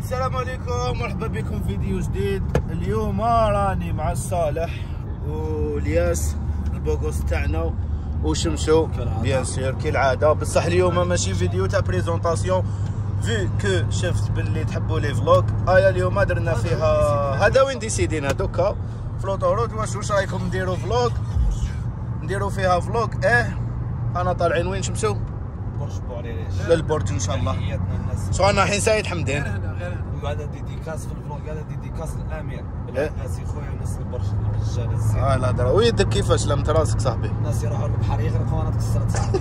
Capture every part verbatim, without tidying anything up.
السلام عليكم، مرحبا بكم في فيديو جديد. اليوم راني مع صالح والياس البوغوس تاعنا وشمشو بيان سير كالعاده، بصح اليوم ماشي فيديو تاع بريزونطاسيون في كو شفت باللي تحبوا لي فلوغ. ايا اليوم درنا فيها هذا وين ديسيدينا دوكا في لوطوروت. واش واش رايكم نديروا فلوغ نديروا فيها فلوغ؟ اه انا طالعين وين شمشو؟ برج بوعريريش للبرج ان شاء الله. شو انا الحين سعيد حمدين وهذا ديديكاس في الفلوغ، هذا ديديكاس للامير الناس خويا وناس البرج الرجال الزين. اه لا درا ويدك كيفاش لمت راسك صاحبي؟ الناس يروحوا للبحر يغرقوا وانا تكسرت صاحبي.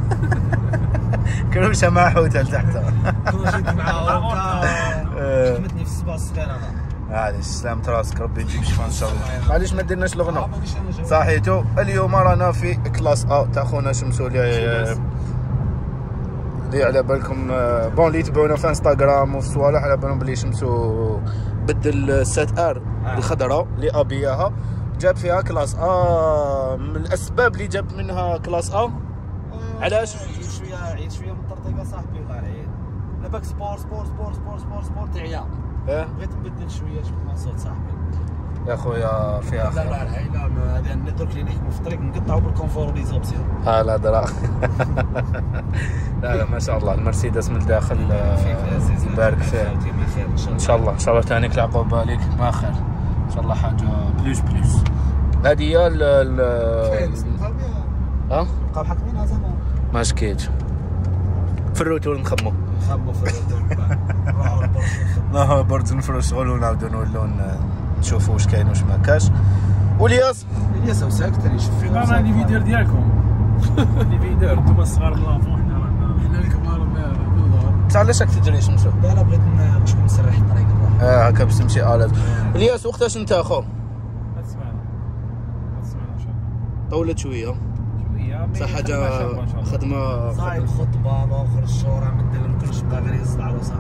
كروشه مع حوته لتحت. كون جيت معاهم حكمتني في الصباح الصغير انا. معليش سلامت راسك، ربي يجيب شفا ان شاء الله. معليش ما درناش الغنى صحيتو. اليوم رانا في كلاس ا تاع خونا شمسو اللي اللي على بالكم بون اللي يتبعونا في انستغرام وفي صوالح على بالهم بلي شمسو بدل السات ار الخضراء اللي ابياها جاب فيها كلاس ا. من الاسباب اللي جاب منها كلاس ا علاش؟ عيد شويه عيد شويه من الطرطيقه صاحبي والله العيد. لاباك سبور سبور سبور سبور سبور سبور تعيا. اه بغيت نبدل شويه جبت مقصود صاحبي يا خويا فيها خير. لا لا العائله هذه النتورك اللي نحكموا في الطريق نقطعوا بالكونفور ولي زوبسيون. ها لا درا. لا لا ما شاء الله المرسيدس من الداخل يبارك فيها ان شاء الله. ان شاء الله تانيك العقوبه عليك ما خير ان شاء الله، حاجه بلوس بلوس. هذه هي ال ها بقاو حاكمينها زعما ما شكيتش في الروتور نخمو نخمو في الروتور نروحوا للبرج لا برج نفرو الشغل ونعاودو نولو نشوفو واش كاين واش ما كاش. والياس الياس ساكت راني نشوف فيهم. انا لي فيديو ديالكم لي فيديو نتوما الصغار من لافون، حنا رانا حنا الكبار بالدار. انت علاش راك تجري شمسو؟ لا لا بغيت نشوف نسرح الطريق نروح. اه هكا باش تمشي اليز. الياس وقتاش انت اخو؟ هاد السمانه هاد السمانه ان شاء الله طولت شويه شويه صح حاجه خدمه صايب خطبه الاخر الشورى مدلم كلش بقى غير يصدع العروسه.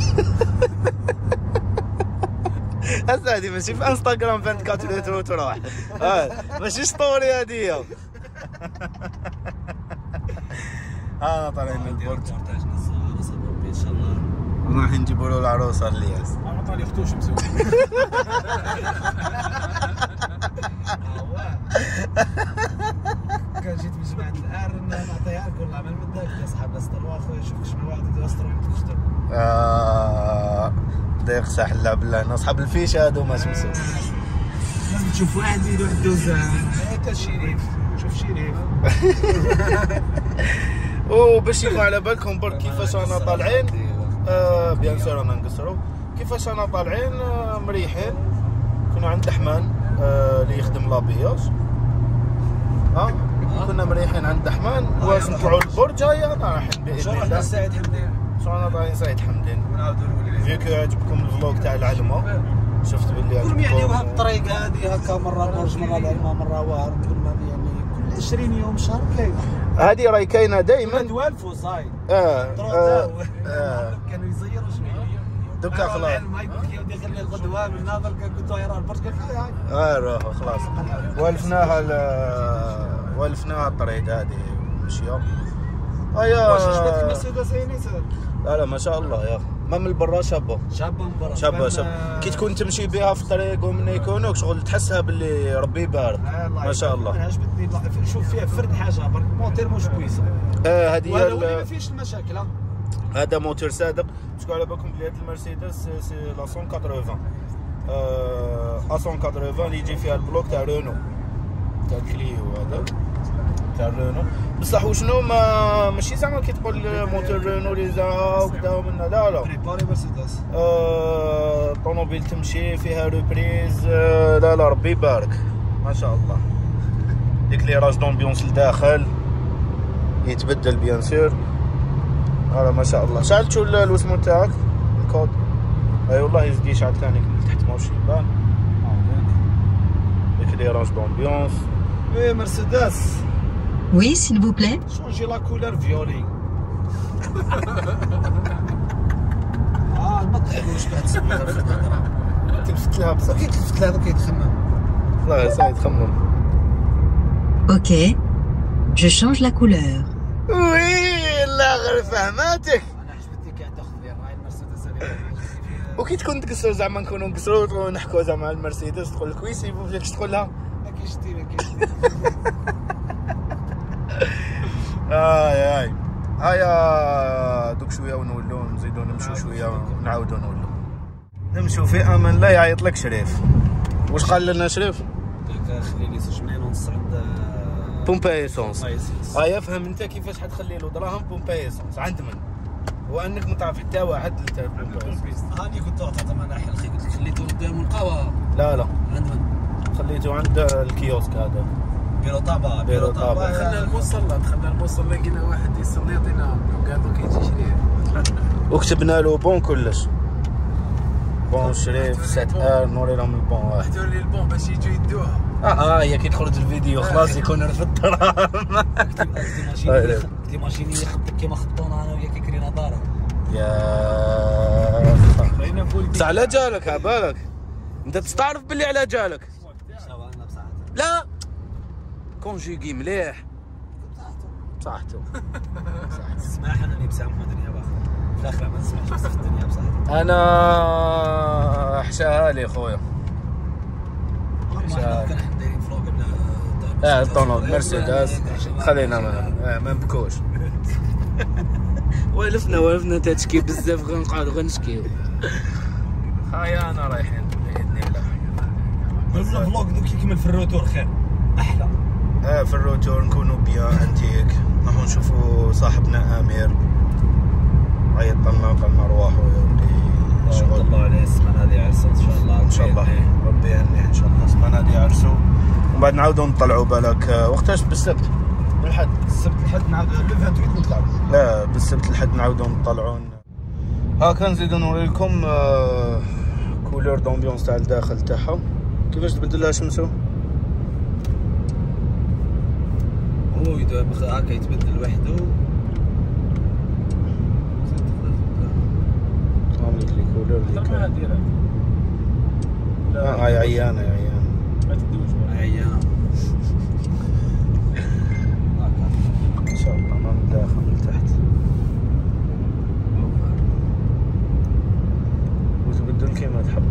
هسه هادي ماشي في انستغرام أربعة وعشرين وتروح اه ماشي ستوري هادي. انا طالعين من البرج ان شاء الله رايحين نجيبوا له العروسه الياس. انا طالع اختو شمسو. كان جيت من جماعه الار نعطيها لك والله من مداك يا صحاب استروا اخويا شوف شنو واحد يستروا يكتب. اه بدا يقصح لا بالله انا اصحاب الفيشه هادو ما شمسو. لازم تشوف واحد يدير واحد دوزه هكا شريف شوف شريف. وباش يكون على بالكم برك كيفاش رانا طالعين آه بيان سور رانا نقصروا كيفاش رانا طالعين آه مريحين. كنا عند حمان آه اللي يخدم لابياج ها آه. كنا مريحين عند حمان واش نطلعوا للبرج. هيا رايحين باذن الله. سعيد حمدين شو انا طالعين سعيد حمدين ونعاودوا نولي فيك عجبكم الفلوق تاع العلمه. شفت باللي عجبكم يعني بهذه الطريقه هذه هكا مره برج مره العلمه مره واهر كل ما يعني كل عشرين يوم شهر كاينه. هذه راهي كاينه دائما توالفوا صاي اه, آه, آه. كانوا يزيروا شنو دوكا خلاص ما يقول لك يا ودي خلي الغدوه من هذا قلت له راه البرج قال لي هاي اه روحوا خلاص والفناها والفناها الطريق هذه مشيو. هيا واش عجبتك المرسيدس هي نيسان؟ لا لا ما شاء الله يا اخي ما من برا شابه شابه من برا شابه شابه كي تكون تمشي بها في الطريق ومن يكونوك شغل تحسها باللي ربي يبارك ما شاء الله. عجبتني شوف فيها فرد حاجه برك موتير موش بويسون. اه هذه هي ما فيش المشاكل. هذا موتور صادق. تقول على بالكم بلي هاد المرسيدس سي لا مية وثمانين اه مية وثمانين اللي يجي فيها البلوك تاع رونو تاع كليو هذا تاع رونو. بصح وشنو ما ماشي زعما كي تقول موتور رونو لي زعما وكذا ومنا لا لا بريباري مرسيدس آه طوموبيل تمشي فيها ريبريز آه لا لا ربي يبارك ما شاء الله. ديك لي راج دومبيونس لداخل يتبدل بيان سور. هذا ما شاء الله. شعلت شو الوسمو تاعك الكود؟ اي والله يزدي شعل ثاني من تحت ماشي يبان ديك لي راج دومبيونس. وي مرسيدس Oui, s'il vous plaît. Changez la couleur violet. اه ما تحبوش بهاد السويره في الهضره. تلفت لها بصح كي تلفت لها كيتخمم. والله ساعد تخمم. Ok. Je change la couleur. وي لا غير فهماتك. انا عجبتني كاع تاخذ لي الراي المرسيدس هذه وكي تكون تقصروا زعما نكونوا نقصروا ونحكوا زعما على المرسيدس تقول لك ويسي فيكش تقول لها ما كاينش دير ما كاينش اي اي هيا دوك شويه ونولوا نزيدوا نمشوا شويه ونعاودوا نولوا نمشوا في امان الله. يعيط لك شريف. واش قال لنا شريف؟ قالك خليني زوج ملايين ونص عند بومبا ايسونس. ايسونس. هيا فهم انت كيفاش حتخلي له دراهم بومبا ايسونس عند من؟ وانك ما تعرف حتى واحد اللي تعرف بومبا ايسونس. هاني كنت تعطى انا حل قلت لك خليته قدام القهوه. لا لا عند من؟ خليته عند الكيوسك هذا بيرو طابا. بيرو طابا. دخلنا الموصله دخلنا الموصله لقينا واحد يصلي يعطينا قال له كيجي شريف وكتبنا له بون كلش بون شريف سات ار نوري لهم البون واحد. حتى لي البون باش يجوا يدوها. اه اه هي كي تخرج الفيديو خلاص يكون رفد الدراهم. دي ماشيني يخطك كيما خطونا انا وياك كرينا دارهم. يا بصح على جالك عبالك انت تستعرف باللي على جالك. شاورنا بصحته. لا كونجيغي مليح بصحته. سماح انا اللي بسامحو الدنيا باخر في الاخر ما نسمعش بس في الدنيا بصحته. انا حشاها لي خويا. ما كنا دايرين فلوق بلا اه طونوب مرسيدس خلينا ما اه ما نبكوش. والفنا والفنا تشكي بزاف غنقعدو غنشكيو. هيا انا رايحين باذن الله. الفلوق دوك كيكمل في الروتور خير احلى. اه في الروتور نكونوا بيان انتيك نروحو نشوفو صاحبنا امير عيط لنا قالنا روحو يا ولدي شغل الله عليه السمانه هذه عرسه ان شاء الله. ان شاء الله ربي يهنيه ان شاء الله السمانه هذه عرسو ومن بعد نعاودو نطلعو بالك وقتاش بالسبت بالحد السبت الحد نعاودو لو ثمانية وعشرين نطلعو. لا بالسبت الحد نعاودو نطلعو. هاكا نزيدو نوريلكم آه كولور دومبيونس تاع الداخل تاعها كيفاش تبدلها شمسو. هو هاكا يتبدل وحده. عاملك لي كولور اللي كان اه هاي عيانه يا عيانه ما تدوش عيانه. ان شاء الله ما من الداخل من تحت وتبدل كيما تحب.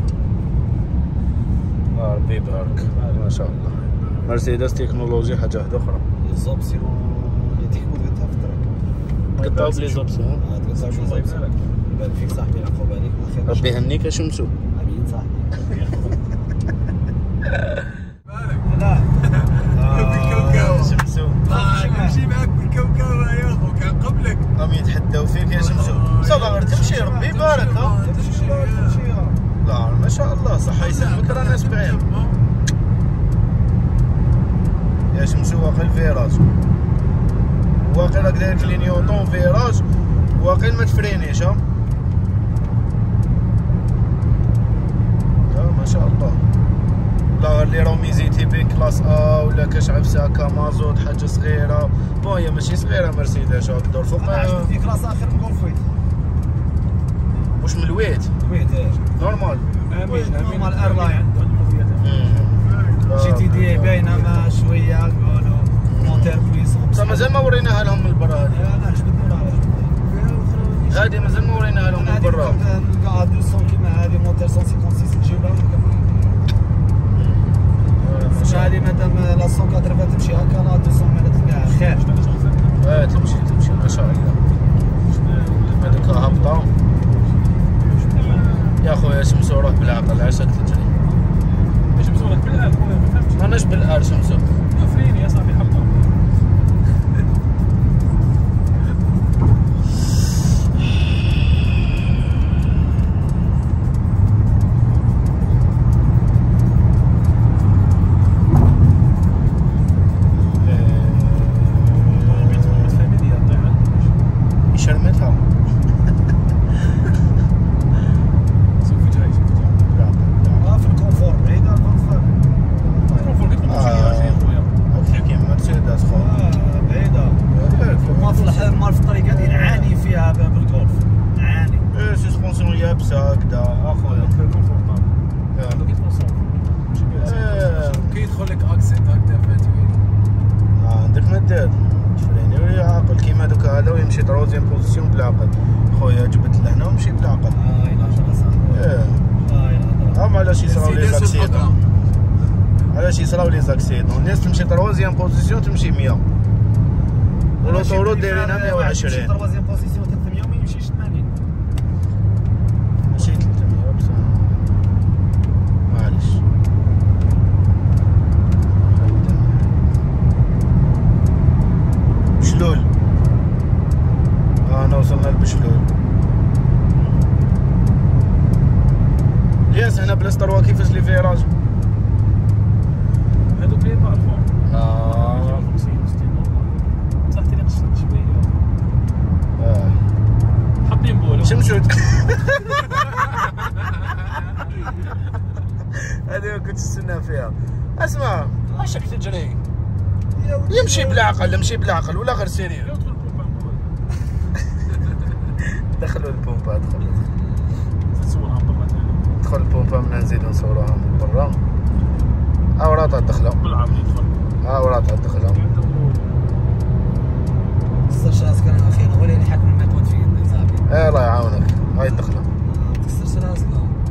آه ربي يبارك ما شاء الله. مرسيدس تكنولوجيا حاجه اخرى. ليزوبسيون اللي تيكمل قلتها في الطريق. قطعوا بلي زوبسيون. اه تقطعوا بلي زوبسيون. يبان فيك صاحبي عفوا بالك. ربي يهنيك يا شمسو. امين صاحبي. لا آه شمسو نمشي معاك بالكوكاوه يا اخو كان قبلك. راهم يتحداو فيك يا شمسو. صافا غير تمشي ربي يبارك. ها تمشي تمشي. لا ما شاء الله صح يسلمك رانا سبعين يا شمسو. واقيل فيراج واقيل راك داير كلينيوطون فيراج واقيل ما تفرينيش. ها لا ما شاء الله. لا غير لي راهم يزيتي بين كلاس ا ولا كاش عفسه هكا مازوت حاجه صغيره. بون هي ماشي صغيره مرسيدس هاك دور فوق. انا عجبتني كلاس اخر من غولفويت. واش من الويت ويت ايه نورمال. امين امين نورمال ايرلاين. جي تي جي دي باينه ما شويه قولوا مونتير بويسون. بصح مازال ما وريناها لهم من برا. هذه انا عجبتني ولا عجبتني. هذه مازال ما وريناها لهم من برا. نلقاها مئتين كيما هذه مونتير مئة وخمسة وستين نجيب لها. مش هذه مادام لا مئة وثمانين تمشي هكا لا مئتين ما تلقاها خير. اه تمشي تمشي ما شاء الله. هذيك هابطه يا خويا شمسو روح بالعقل عساك تجري. ايش بصورك بالآن ما فهمتش. ماناش بالار شمسو. فريني يا صاحبي حبطه. شرمتها شوف جاي شوف جاي. في الكونفور بعيد عن الكونفور. الكونفور قلت لك ماشي يا اخويا. علاش يصراو لي زاكسيدون، علاش يصراو لي زاكسيدون. الناس تمشي تروازيام بوزيسيون تمشي مية، والوطورود دايرينها مية وعشرين. تروازيام بوزيسيون ثلاثمية وما يمشيش ثمانين. ماشي ثلاثمية بصح معليش. بشلول، انا وصلنا لبشلول. الياس هنا بلاصه تروا كيفاش لي فيراج هذوك اللي معروفون. اه خمسين ستين صح تاني قصت شويه. اه حاطين بولو شمشوت. هذه كنت نستنى فيها. اسمع عاشك تجري يمشي بالعقل، يمشي بالعقل ولا غير سيرير. دخلوا البومبا، دخل تصورها من برا ثاني. دخل البومبا من نزيدو نصوروها من برا. ها ورا تاع الدخله، بالعربي يدخل. ها ورا تاع الدخله. تكسرش راسك انا اخيرا ولا اللي حاكم المعتمد في يدك صاحبي. ايه الله يعاونك، هاي الدخله. ما تكسرش راسك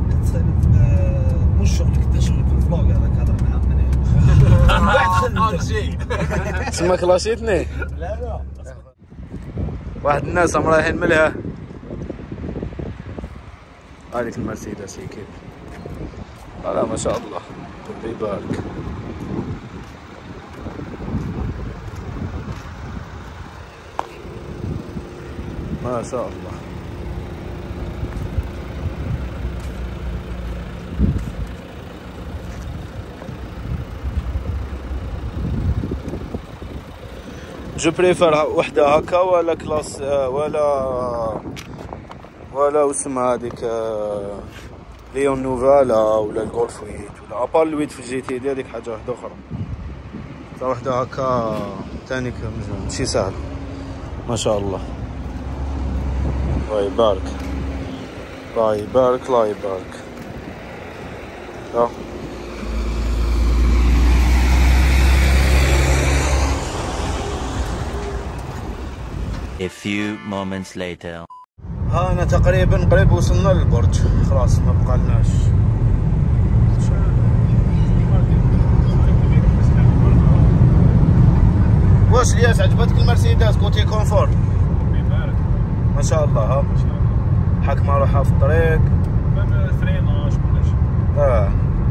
مش شغلك انت، شغلك في الفلوق هذاك هضر معاه من واحد خل تسمى كلاشيتني. لا لا واحد الناس هم رايحين ملها. هذيك المرسيدس كيف لا ما شاء الله ربي يبارك. ما شاء الله. جو بريفير وحده هكا ولا كلاس ولا ولا واسمها هذيك ليون نوفالا ولا الجولف ويت ولا ابار الويت في الجي تي دي، هذيك حاجه واحده اخرى. تا وحده هكا ثاني ماشي سهل. ما شاء الله الله يبارك، الله يبارك، الله يبارك. A few moments later. ها أنا تقريبا قريب وصلنا للبرج، خلاص ما بقالناش. واش الياس عجبتك المرسيدس كوتي كونفور؟ ما شاء الله. ها حكمة روحها في الطريق، فريناج كل شيء. اه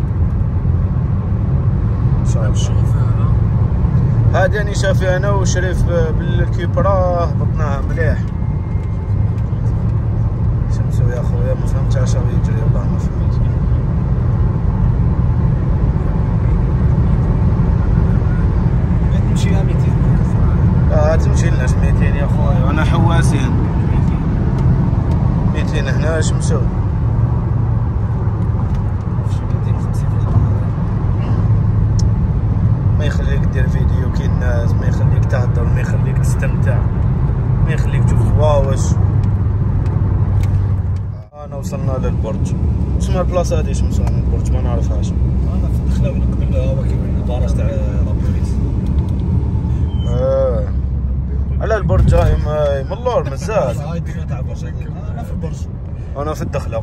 ما شاء الله. هادي راني شافي انا وشريف بالكيبرا هبطناها مليح. شمسو يا خويا ما فهمتش علاش راه يجري، والله ما فهمت. تمشي ميتين. اه تمشي لناش ميتين يا خويا، انا حواسين ميتين هنا شمسو. ما يخليك دير فيديو كي الناس، ما يخليك تهدر، ما يخليك تستمتع، ما يخليك تشوف واش. انا وصلنا للبرج. شنو البلاصه هذه شمسو؟ انا البرج ما نعرفهاش. انا في الدخله وين قبل هو كيبان الباراج تاع لابوليس. اه على البرج جاي من اللور مازال. هاي الدنيا تاع البرج. انا في البرج، انا في الدخله.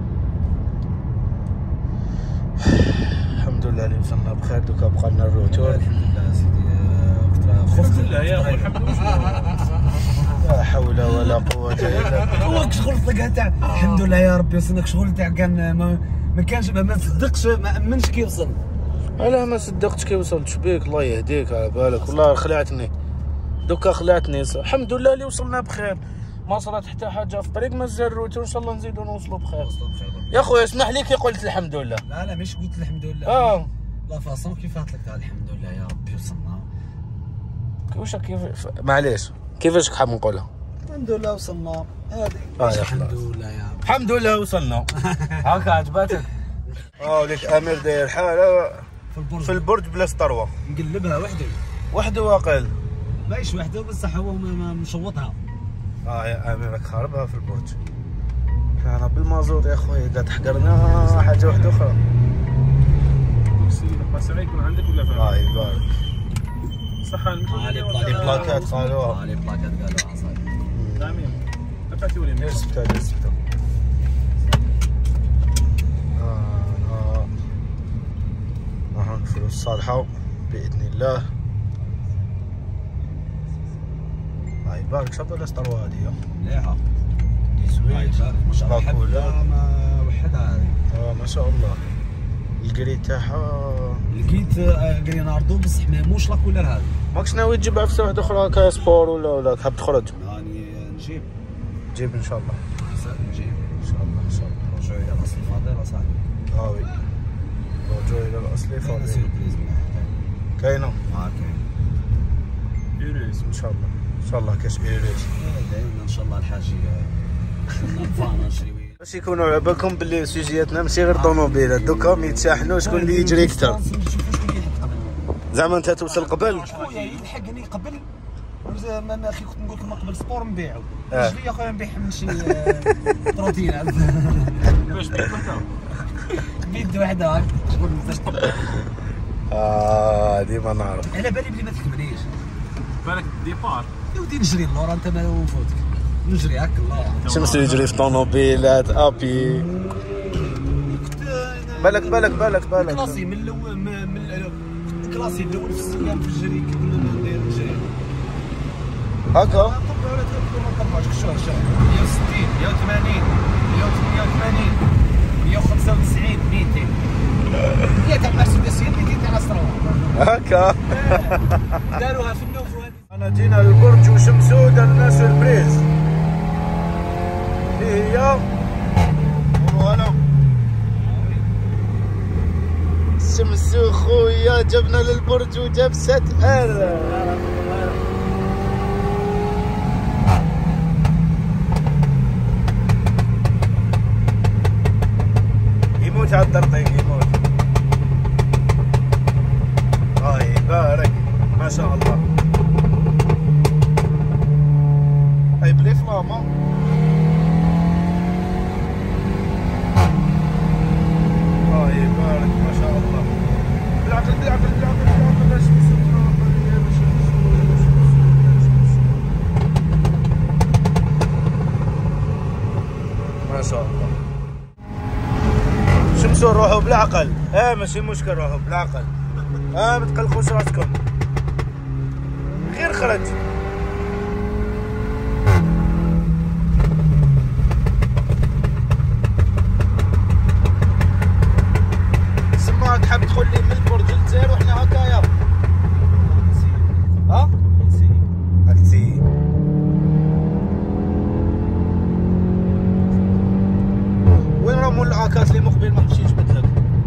الحمد لله اللي وصلنا بخير. دوكا بقى لنا الروتور. لا سيدي خفت لا يا اخوي الحمد لله. لا حول ولا قوه الا بالله. هو شغل طلقها تاع الحمد لله يا ربي وصلنا. شغل تاع كان ما, ما كانش ما صدقش، ما امنش كي وصل. علاه ما صدقتش كي وصلت؟ شبيك الله يهديك على بالك، والله خلعتني دوكا خلعتني. الحمد لله اللي وصلنا بخير، ما صرات حتى حاجه في الطريق، مازال الروتور ان شاء الله نزيدو نوصلوا بخير. يا خويا اسمح لي كي قلت الحمد لله. لا لا مش قلت الحمد لله. اه لا فاصون كيف لك تاع الحمد لله يا ربي وصلنا. واش كيف معليش كيفاش حاب نقولها؟ الحمد لله وصلنا. هذه اه يا الحمد خلاص لله يا رب. الحمد لله وصلنا. هاكا عجباتك؟ اه وليك امير داير حاله في البرج في البرج بلا ستروه، نقلبها وحده وحده واقل. ماهيش وحده بصح هو مشوطها. اه يا امير راك خاربها في البرج. انا بالمازوت يا خويا اذا تحقرنا حاجه واحده اخرى. السرعه يكون عندك ولا فين؟ الله يبارك. صح علي بلاكات قالوها. علي بلاكات قالوها صاحبي. تمام دفعتي ولي دير سبتها دير سبتها. اه الصالحه باذن الله. الله يبارك. شوف ولا سطروا هذه مليحه دي سويت ما شاء الله. كلها ما وحدها هذه. اه ما شاء الله. الكري تاعها لقيت غريناردو بصح ماهوش لا كولر هذه. ماكش ناوي تجيب عفسه واحده اخرى كسبور ولا ولا تحب تخرج؟ راني نجيب جيب ان شاء الله. نجيب ان شاء الله ان شاء الله. رجعوا الى الاصل فاضل صاحبي. اه وي رجعوا الى الاصلي كاينه فاضل. سيربريز كاينه اه كاين يونس ان شاء الله ان شاء الله كاش ايريس. دايما ان شاء الله الحاج نفانا نشري باش يكونوا على بالكم باللي سوجياتنا ماشي غير طوموبيلات، دوكا يتشاحنوا شكون اللي يجري اكثر. زعما انت توصل قبل خويا يلحقني قبل ما اخي كنت نقول لكم قبل سبور نبيعو. اه. اش ليا خويا نبيع نمشي بروتين باش بيت وحده بيد وحده هاك شغل باش اه ديما نعرف. على بالي بلي ما تكمليش بالك ديبار يا ودي نجري اللور انت ما وفوتك نجري هاك الله. شمس يجري في طوموبيلات ابي. بالك بالك بالك بالك كلاسي من الاول من الكلاسي الاول في السلام في الجري كنا ندير نجري هكا. طبعا ولا تقول ما نطبعش شهر شهر مية وستين مية وثمانين مية وثمانين مية وخمسة وتسعين ميتين هي تاع مرسيدس هي اللي تاع الصراوه هكا. داروها في النوف وهذه. انا جينا للبرج وشمسو درنا سوربريز اللي هي فوالا شمسو خويا جبنا للبرج وجاب ست ال. يموت على الطرطيق يموت. الله يبارك ما شاء الله. هاي بلي فلاما الله يبارك ما شاء الله. بالعقل بالعقل بالعقل بالعقل باش ما شاء الله. شمسوا روحوا بالعقل. اه ماشي مشكل روحوا بالعقل. اه ما تقلقوش راسكم غير خرج. سماك حاب تدخل لي من البرج للجزائر وحنا هكايا. ها؟ هاك تسيي. وين راه مول العاكات اللي مقبل ما مشيتش بدلك؟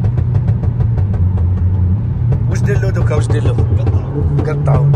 واش دير له دوكا واش دير له؟ قطعو.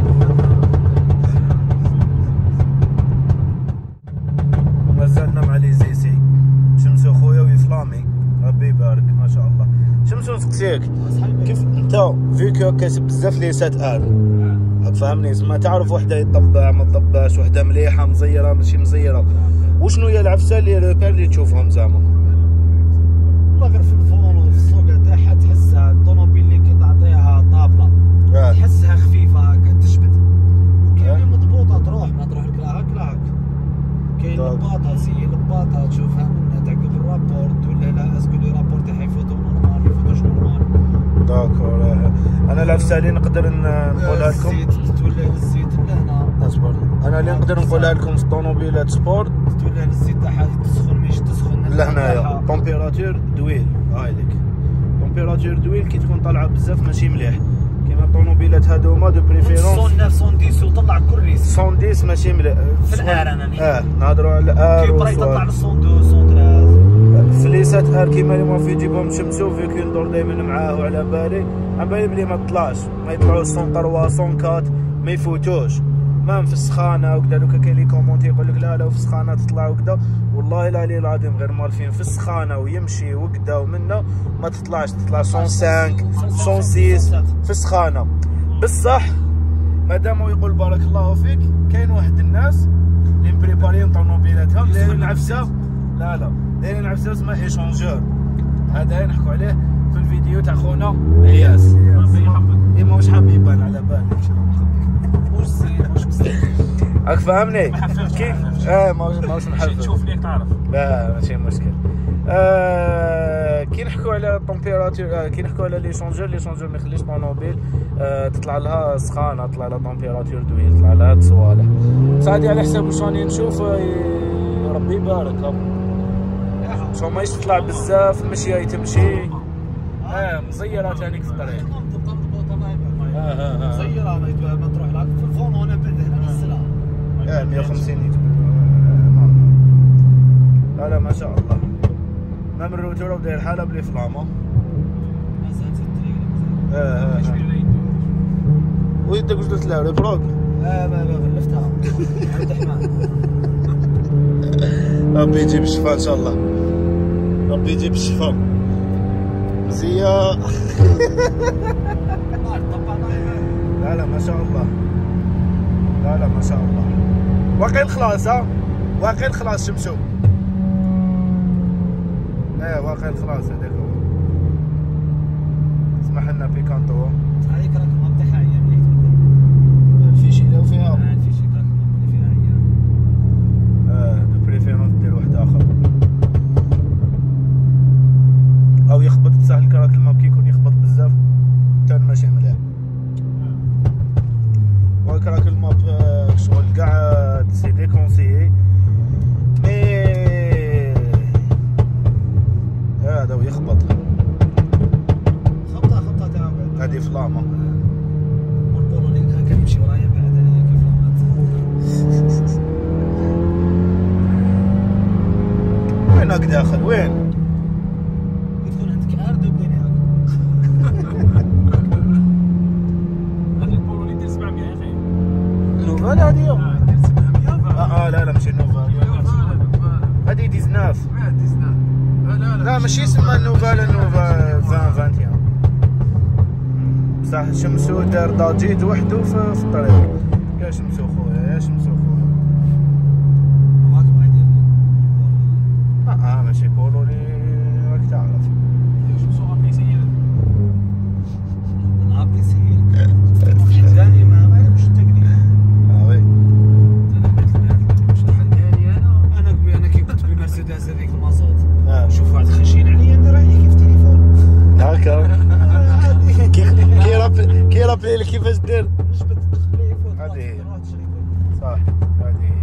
مازالنا مع لي زيسي شمسو خويا ويفلامي ربي يبارك ما شاء الله. شمسو نسقسيك كيف انت فيكو كاسب بزاف لي سات ال فهمني زعما تعرف وحده يطبع ما تطبعش وحده مليحه مزيره ماشي مزيره وشنو هي العفسه اللي روبير اللي تشوفهم زعما؟ والله غير في الفون وفي السوق تاعها تحسها الطوموبيل اللي كي تعطيها طابله آه. تحسها خفيفه هكا تجبد. وكاين اللي مضبوطه تروح ما تروح لك لا هاك لا هاك. كاين لباطه سي لباطه تشوفها من تعقب الرابورت ولا لا اسكو لي رابورت تاعها يفوتو نورمال يفوتوش نورمال. داكور. انا العفسه اللي نقدر نقولها لكم الزيت تولى الزيت لهنا اصبر. انا اللي نقدر نقولها لكم في الطوموبيلات سبورت تولى الزيت تاعها تسخن ماشي تسخن لهنايا طومبيراتور دويل. هاي ديك طومبيراتور دويل كي تكون طالعه بزاف ماشي مليح كيما الطوموبيلات هادوما دو بريفيرونس مية وتسعة مية وعشرة وطلع كل ريس مية وعشرة ماشي مليح في الار. انا نحكي اه نهضروا على الار كي برا يطلع ل مية واثنين مية وثلاثة. فليسات ار كيما اللي ما في يجيبهم شمسو فيك ندور دائما معاه وعلى بالي على بالي بلي ما طلعش ما يطلعوش مية وثلاثة مية وأربعة ما يفوتوش مام في السخانه وكذا. دوكا كاين لي كومونتي يقول لك لا لا في السخانه تطلع وكذا. والله العلي العظيم غير مالفين في السخانه ويمشي وكذا ومنا ما تطلعش تطلع مية وخمسة مية وستة في السخانه. بصح مادام يقول بارك الله فيك كاين واحد الناس اللي مبريباريين طوموبيلاتهم دايرين عفسه لا لا دايرين عفسه اسمها ايشونجور. هذا نحكوا عليه في الفيديو تاع خونا اياس. اي ماهوش حاب يبان على بالي واش زين واش مستحيل راك فاهمني كيف؟ اه ماهوش ماهوش محفز تشوف ليك تعرف لا ماشي مشكل. آه كي نحكوا على التمبيراتور، كي نحكوا على لي شونجور، لي شونجور ما يخليش طونوبيل آه تطلع لها سخانه، تطلع لها تمبيراتور دويل، تطلع لها هاد الصوالح. بصح هادي على حساب واش راني نشوف، ربي يبارك. شو ما تطلع بزاف، المشيه تمشي اه مزيره ثانيك في الطريق. اه اه اه مزيره ما تروح لك في الفون وانا بعد هنا بالسلام. اه مية وخمسين يجبد. لا لا ما شاء الله. مام الروتور وداير حاله بلي فلاما. مازال في الطريق مازال. اه اه ويدك واش درت لها ريبروك؟ اه ما غلفتها. عبد الرحمن. ربي يجيب الشفاء ان شاء الله. ربي يجيب الشفاء. مزيه. لا لا ما شاء الله. لا لا ما شاء الله. واقع الخلاص ها؟ واقع الخلاص شمسو. ايه واقع الخلاص هذاك هو. اسمح لنا بيكانتو. هذيك راك الماب تاعها هي مليح تبدل. الفيشي اللي فيها. اه الفيشي راك الماب اللي فيها هي. اه دو بريفيرونس دير واحد اخر. او يخبط بصح الكراك الماب كي يكون يخبط بزاف تان ماشي مليح. وكراك الماب شغل كاع سي ديكونسيي مي هذا ويخبط. خبطه خبطه تاع هذه فلاما. والبولوني كان يمشي ورايا بعد كيف فلامات. وينك داخل وين؟ يكون عندك ارد وين هاك. هذا البولوني دير سبعمية يا اخي. نوفال هذه؟ اه دير سبعمية. اه اه لا لا ماشي نوفال. هذه ديزناف. لا ماشي اسمها النوفال، النوفال عشرين واحد وعشرين. بصح شمسو دار ضجيج وحده في, في الطريق. يا شمسو خويا يا شمسو خويا. وهاك بغا يدير اه اه ماشي بولو لي راك تعرف. شمسو غادي يسير. نهار يسير. حداني ما ما يعرفش التقنيه. اه وي. انا قلت له واش حداني انا انا كبير انا كي كنت بالمرسيدس هذيك المازوت. اه شوف واحد خشين عليا ندير عليه كيف تليفون. هاكا. كي كي راب كي رابلي لك كيفاش دير. جبت خليه يفوت. هذه هي. روح تشري صح هذه هي.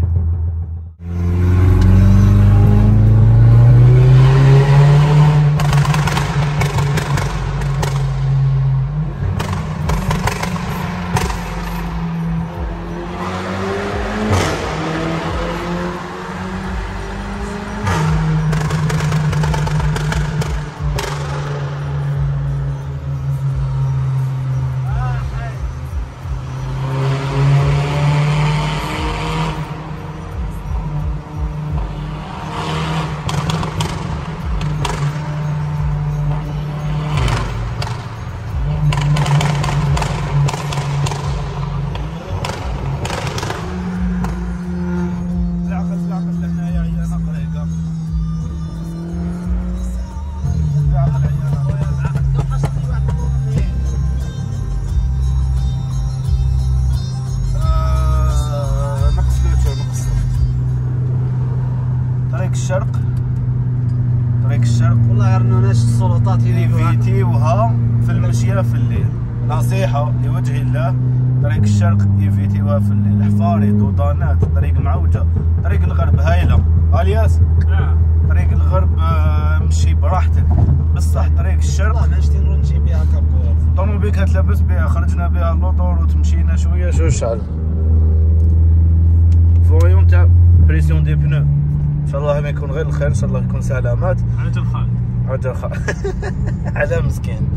الشرق طريق الشرق والله رنوناش السلطات يديروا يفيتيوها في المشيه في الليل. نصيحه لوجه الله، طريق الشرق يفيتيوها في الليل. حفاري دودانات طريق معوجه. طريق الغرب هايله الياس. اه طريق الغرب مشي براحتك، بصح طريق الشرق والله نشتي نمشي بها كابور. الطوموبيل كانت لابس بها، خرجنا بها اللوطور وتمشينا شويه شو شعل. فويون تاع بريسيون دي بنو ان شاء الله ما يكون غير الخير، ان شاء الله يكون سلامات. عجل خال عجل خال على مسكين.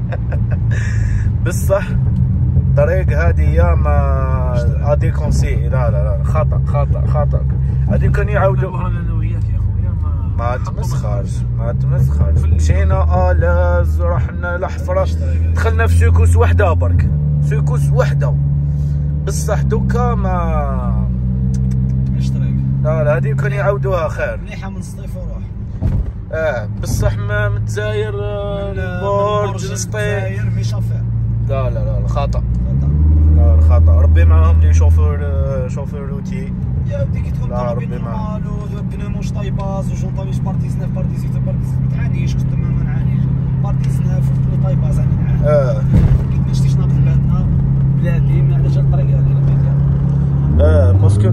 بصح الطريق هذه يا ما ادي كونسي. لا لا لا خطا خطا خطا. هذه كانوا يعاودوا. انا وياك يا خويا ما ما تمسخرش ما تمسخرش. مشينا الاز رحنا لحفره، دخلنا في سيكوس وحده برك، سيكوس وحده. بصح دوكا ما ايش طريق؟ لا لا هذه كانوا يعاودوها خير. مليحه من سطيف وروح. اه بصح ما متزاير البرج نسطي. مي شافير. لا لا لا خطا خطا. لا خطا. ربي معاهم لي شوفور شوفور روتي. يا ودي كي تكون لا، طوموبيل ربي معاك. نورمال وبنو مش طايباز وجونطا مش بارتي سناف بارتي زيت بارتي ما تعانيش، كنت ما نعانيش.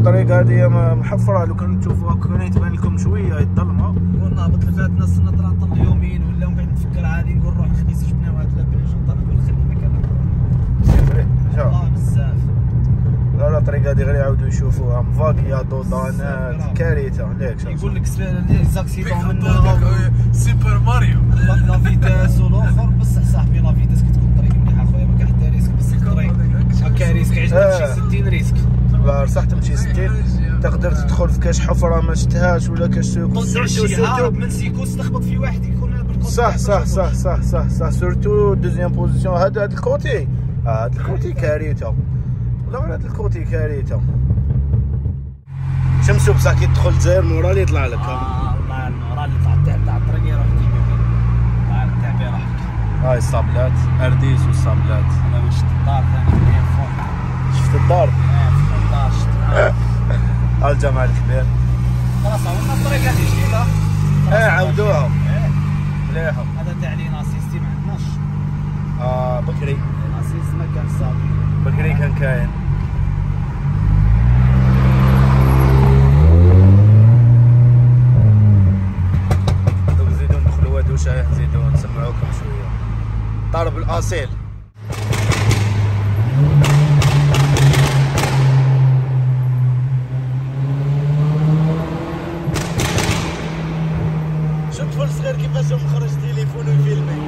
الطريق هذه محفره، لو كان تشوفوها كان يتبان لكم شويه الظلمه. ونهبط لفات نص نطلع نطلع يومين ولا من بعد نفكر عادي نقول نروح الخميس جبنا واحد لابريج نطلع نقول خلي مكان والله بزاف. لا لا الطريق هذه غير يعاودوا يشوفوها مفاكيه دودانات كارثه ليك. يقول لك لي زاكسيدون من سوبر ماريو لا فيتاس والاخر. بصح صاحبي لا فيتاس كي تكون الطريق مليحه خويا ما كاين حتى ريسك. بس الطريق هكا ريسك عجبك شي ستين ريسك. لا رصح تمشي ستين تقدر تدخل في كاش حفره ما شفتهاش ولا كاش سوق. سورتو من سيكوس تخبط في واحد يكون بالكوت. صح صح صح صح صح صح سورتو دوزيام بوزيسيون. هذا هذا الكوتي هذا الكوتي كارثه. لا هذا الكوتي كارثه. شمسو بصح كي تدخل الجزائر مورا اللي يطلع لك. اه الله النور اللي طلع تاع تاع الطريق يروح كيما تاع التعبي راح. هاي الصابلات ارديس والصابلات. انا واش شفت الدار ثاني فوق. شفت الدار؟ اه شفت الدار شفت. ها الجمال الكبير. خلاص عاودنا الطريق هذه جديده. اه عاودوها اه مليحه. هذا تاع لي ناسيستي ما عندناش. اه بكري ناسيست ما كان صافي. بكري كان كاين. دوك نزيدو ندخلو هادو شايح نزيدو نسمعوكم شويه. طرب الاصيل. شوف طفل صغير كيفاش مخرج تليفون ويفيلمي.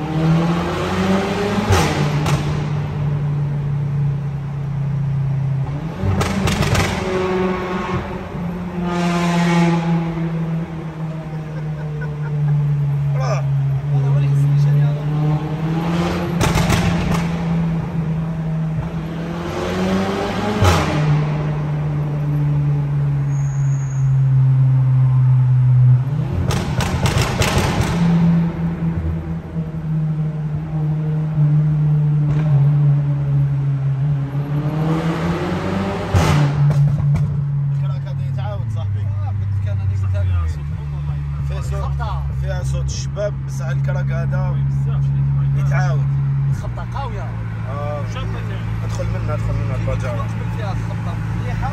فيها صوت الشباب بصح الكراك هذا يتعاود. خبطه قويه. اه ادخل منها ادخل منها البجاره. فيها خبطه مليحه.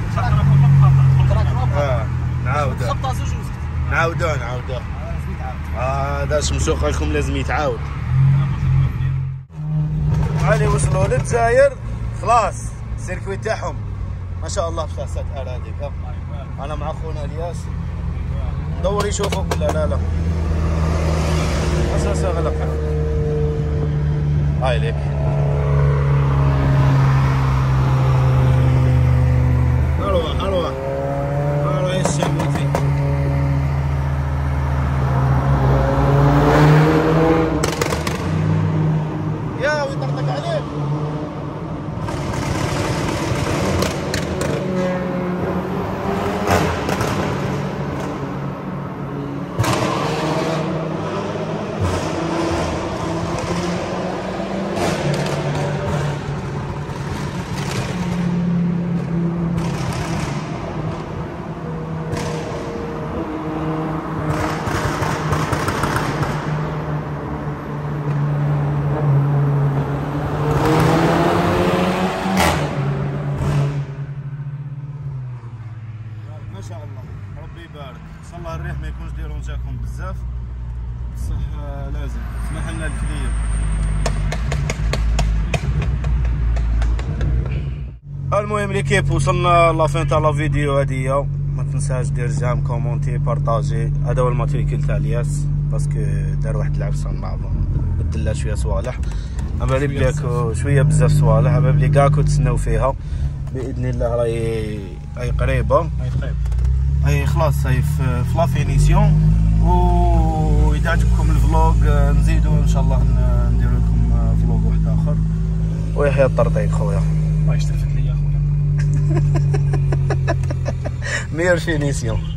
اه نعاودها. خبطه زوج وسط. نعاودوها نعاودوها. اه هذا شمسو قال لكم لازم يتعاود. هاني وصلوا للجزائر خلاص السيركوي تاعهم ما شاء الله بساسات اراضي. انا مع خونا الياس ندور يشوفوا ولا لا لا اساسا غلق. هاي ليك اروح اروح اروح الشموتي. يا ويطرطق عليك. ما شاء الله ربي يبارك. ان شاء الله الريح ما يكونش ديرونجاكم بزاف بصح لازم سمح لنا الكليب. المهم ليكيب وصلنا لافين تاع لا فيديو هادية. ما تنساش دير جام كومونتي بارطاجي. هذا هو الماتريكل تاع الياس باسكو دار واحد العبسه مع بدل شويه صوالح. اما لي بليكو شويه بزاف صوالح اما بلي كاعكو تسناو فيها باذن الله راهي هاي قريبه. هاي قريب هاي خلاص هاي في لا فينيسيون. واذا عجبكم الفلوق نزيدو ان شاء الله نديرو لكم فلوق واحد اخر. ويحيى الطرطيق خويا الله يشترفت لي يا خويا. ميور فينيسيون.